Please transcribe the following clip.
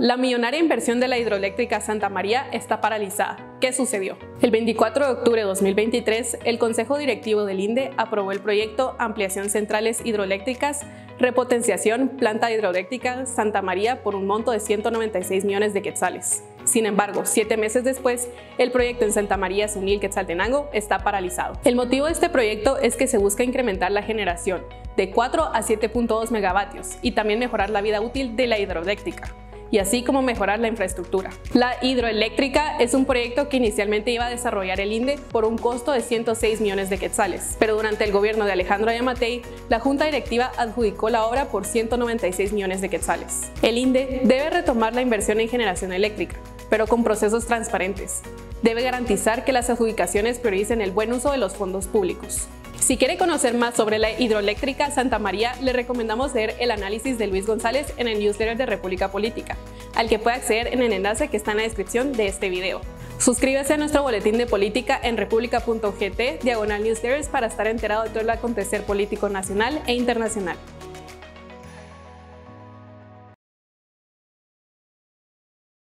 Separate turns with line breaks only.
La millonaria inversión de la hidroeléctrica Santa María está paralizada. ¿Qué sucedió? El 24 de octubre de 2023, el Consejo Directivo del INDE aprobó el proyecto Ampliación Centrales Hidroeléctricas, Repotenciación Planta Hidroeléctrica Santa María por un monto de 196 millones de quetzales. Sin embargo, 7 meses después, el proyecto en Santa María Sunil Quetzaltenango está paralizado. El motivo de este proyecto es que se busca incrementar la generación de 4 a 7.2 megavatios y también mejorar la vida útil de la hidroeléctrica, y así como mejorar la infraestructura. La hidroeléctrica es un proyecto que inicialmente iba a desarrollar el INDE por un costo de 106 millones de quetzales, pero durante el gobierno de Alejandro Yamatei, la Junta Directiva adjudicó la obra por 196 millones de quetzales. El INDE debe retomar la inversión en generación eléctrica, pero con procesos transparentes. Debe garantizar que las adjudicaciones prioricen el buen uso de los fondos públicos. Si quiere conocer más sobre la hidroeléctrica Santa María, le recomendamos leer el análisis de Luis González en el newsletter de República Política, al que puede acceder en el enlace que está en la descripción de este video. Suscríbase a nuestro boletín de política en republica.gt/newsletters para estar enterado de todo el acontecer político nacional e internacional.